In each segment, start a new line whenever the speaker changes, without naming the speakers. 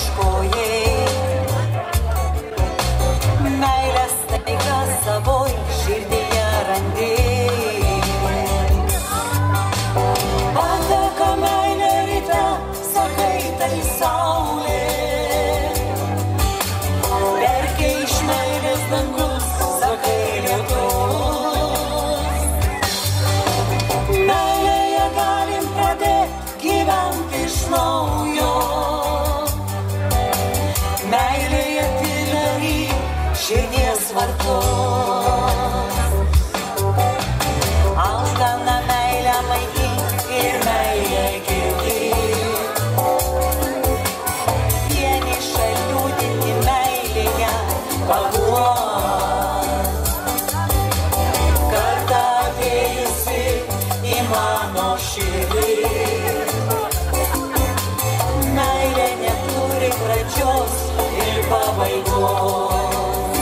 ieškojai. Meilės taiką savoj širdyje randėjai. Pateka meilė ryte, sakai tai saulė. Verkia iš meilės dangus, sakai lietus. Meilėje galim pradėti gyventi iš naujo. Meilėje atidaryk širdies vartus. Alkaną meilę maitink ir meilę girdėk. Vienišą liūdinti meilėje paguok. Kartą atėjusi į mano širdį. Meilė neturi pradžios ir pabaigos.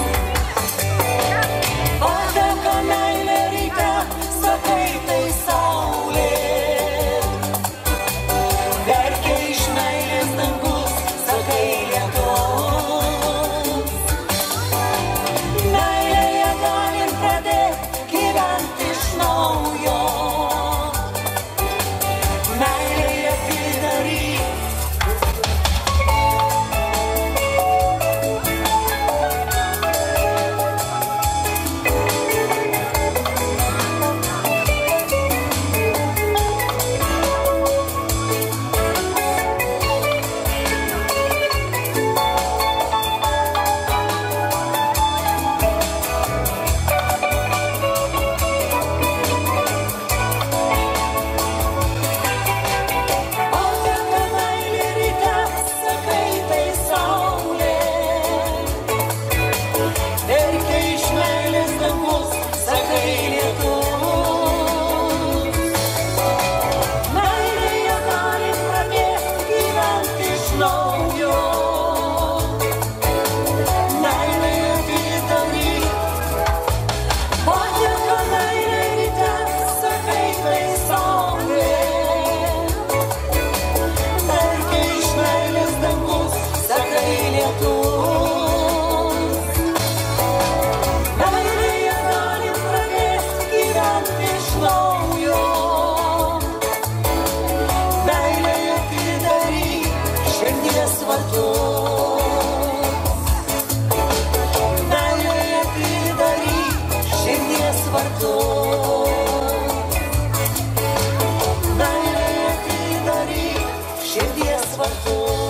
Pateka meilė ryte, sakai tai saulė. Verkia iš meilės dangus, sakai lietus. Meilėje galim pradėti gyventi iš naujo. Meilėje atidaryk. Širdies vartus.